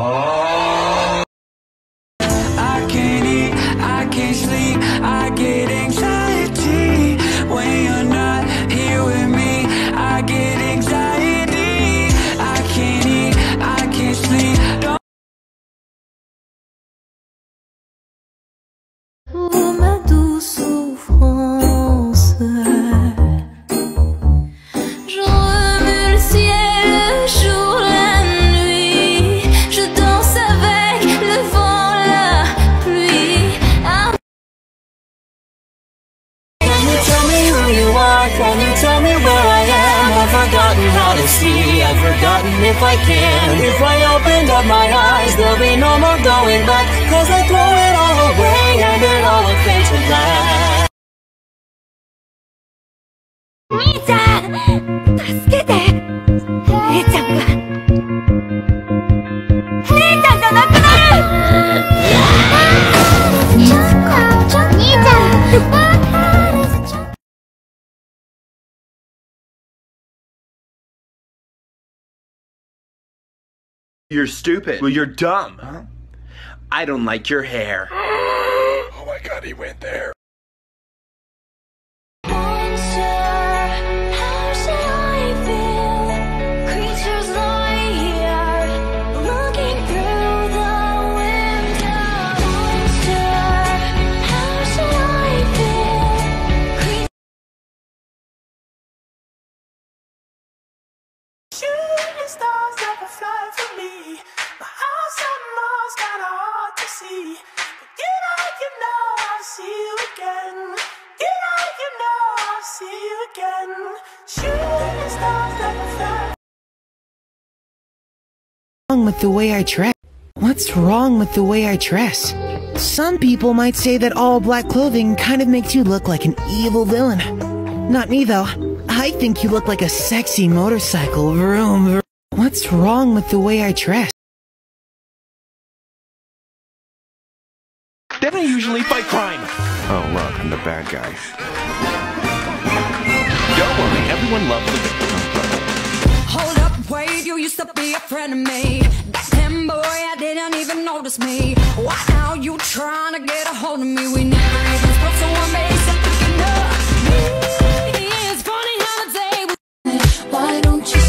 I can't eat, I can't sleep, I get anxiety when you're not here with me. I get anxiety. I can't eat, I can't sleep. Oh, ma douce souffrance, j'en remue le ciel, le jour, la nuit. Je danse avec le vent, la pluie. Can you tell me who you are? Can you tell me where I am? I've forgotten how to see, I've forgotten if I can. If I opened up my eyes, there'll be no more going back, 'cause I throw it all away and it all will fade to black. 兄ちゃん、助けて。姉ちゃんが亡くなる。兄ちゃん。 You're stupid. Well, you're dumb. Huh? I don't like your hair. Oh my god, he went there. Shooting stars never fly for me. My house on Mars kinda hard to see. But get out, you know I'll see you again. Get out, you know I'll see you again. Shooting stars never fly. What's wrong with the way I dress? What's wrong with the way I dress? Some people might say that all black clothing kind of makes you look like an evil villain. Not me though. I think you look like a sexy motorcycle. Vroom, vroom. What's wrong with the way I dress? They don't usually fight crime. Oh look, I'm the bad guy. Don't worry, everyone loves the victim. Hold up, wait, you used to be a friend of me. Back then, boy, I didn't even notice me. Why now you trying to get a hold of me? We never even spoke, so I'm basically thinking of me. It's funny how the day was. Why don't you